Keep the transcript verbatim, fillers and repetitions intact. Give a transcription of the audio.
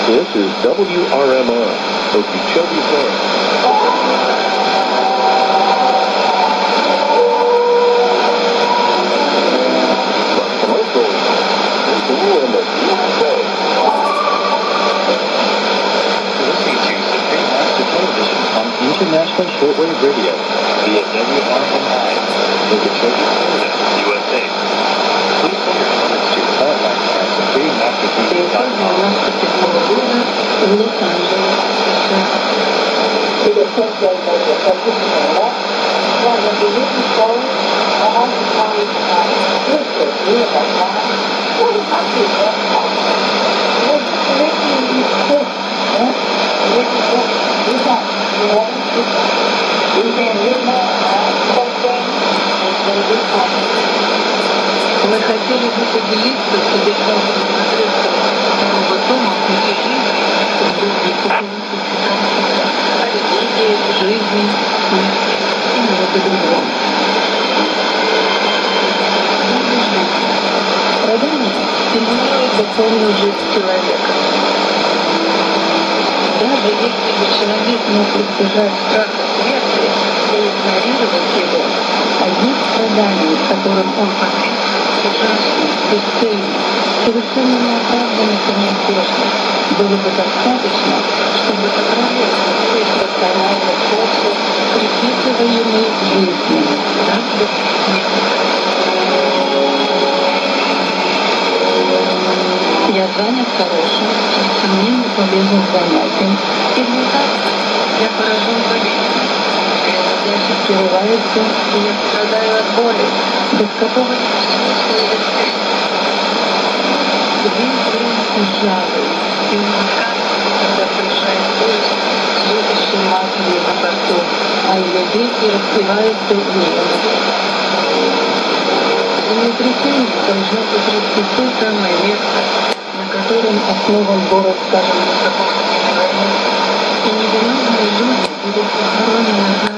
This is W R M R, Okeechobee, Florida. For commercials, this is in the U S A. Listening to Supreme Master Television on International Shortwave Radio via W R M I, Okeechobee, Florida, U S A. Please send your comments to hotline at supreme master t v dot com. В Лос-Анджелес, США. Мы хотели бы поделиться содержанием процесса нового дома в мире жизни, чтобы люди появились о религии, жизни, смерти и много другого. Страдания стимулируют духовную жизнь человека. Даже если бы человек мог избежать страха смерти и игнорировать его, одни страдания, которым он подвергся, ужасны, бесцельны, совершенно неоправданно и неизбежны, было бы достаточно, чтобы отравить все рациональные фокусы, приписываемые жизни, так бы смерти. Я занят хорошим, несомненно полезным занятием, и внезапно я поражен болезнью. Ящик прерывается, и я страдаю от боли, без какого-либо смысла или цели. Дверь громко жалует, и он отказывает, когда проезжает поезд с любящей матерью на борту, а ее дети распеваются в небе. Землетрясение должно быть расти то самое место, на котором основан город, скажем, высокого и невиновные люди будут похоронены